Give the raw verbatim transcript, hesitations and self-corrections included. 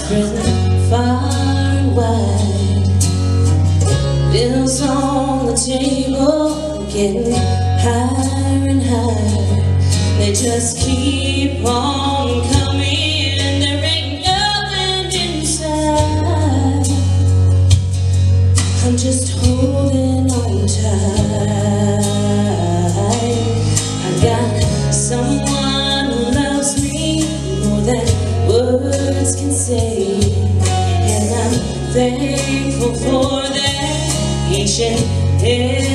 spreading far and wide. Bills on the table, getting higher and higher. They just keep on coming, there ain't no end inside. I'm just holding on tight. I got someone who loves me more than words can say, and I'm thankful for that each and every